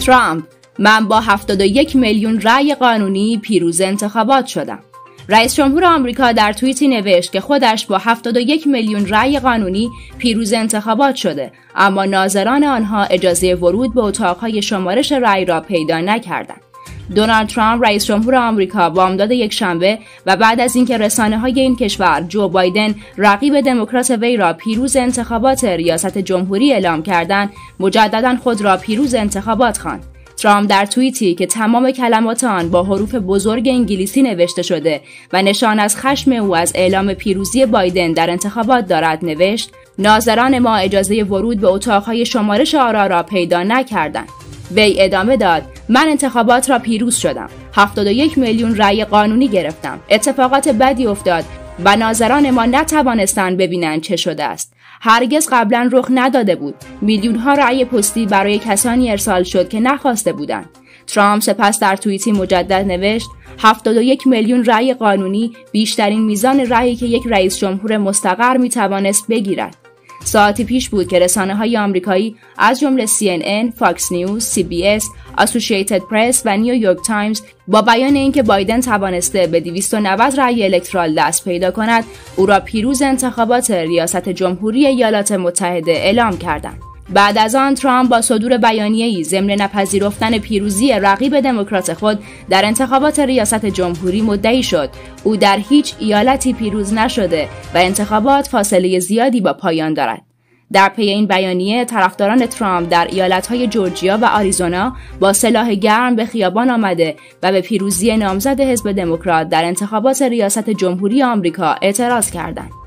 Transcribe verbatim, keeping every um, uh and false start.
ترامپ: من با هفتاد و یک میلیون رأی قانونی پیروز انتخابات شدم. رئیس جمهور آمریکا در توییتی نوشت که خودش با هفتاد و یک میلیون رأی قانونی پیروز انتخابات شده، اما ناظران آنها اجازه ورود به اتاقهای شمارش رأی را پیدا نکردند. دونالد ترامپ رئیس جمهور آمریکا بامداد یکشنبه و بعد از اینکه رسانه‌های این کشور جو بایدن رقیب دموکرات وی را پیروز انتخابات ریاست جمهوری اعلام کردند، مجددا خود را پیروز انتخابات خواند. ترامپ در توییتی که تمام کلمات آن با حروف بزرگ انگلیسی نوشته شده و نشان از خشم او از اعلام پیروزی بایدن در انتخابات دارد نوشت: ناظران ما اجازه ورود به اتاقهای شمارش آرا را پیدا نکردند. وی ادامه داد: من انتخابات را پیروز شدم. هفتاد و یک میلیون رأی قانونی گرفتم. اتفاقات بدی افتاد و ناظران ما نتوانستند ببینند چه شده است. هرگز قبلا رخ نداده بود. میلیون ها رأی پستی برای کسانی ارسال شد که نخواسته بودند. ترامپ سپس در توییتی مجدد نوشت: هفتاد و یک میلیون رأی قانونی بیشترین میزان رأیی که یک رئیس جمهور مستقر می توانست بگیرد. ساعتی پیش بود که رسانه‌های آمریکایی از جمله سی ان ان، فاکس نیوز، سی بی اس، اسوسییتد پرس و نیویورک تایمز با بیان اینکه بایدن توانسته به دویست و نود رأی الکترال دست پیدا کند، او را پیروز انتخابات ریاست جمهوری ایالات متحده اعلام کردند. بعد از آن ترامپ با صدور بیانیه‌ای ضمن نپذیرفتن پیروزی رقیب دموکرات خود در انتخابات ریاست جمهوری مدعی شد او در هیچ ایالتی پیروز نشده و انتخابات فاصله زیادی با پایان دارد. در پی این بیانیه طرفداران ترامپ در ایالت‌های جورجیا و آریزونا با سلاح گرم به خیابان آمده و به پیروزی نامزد حزب دموکرات در انتخابات ریاست جمهوری آمریکا اعتراض کردند.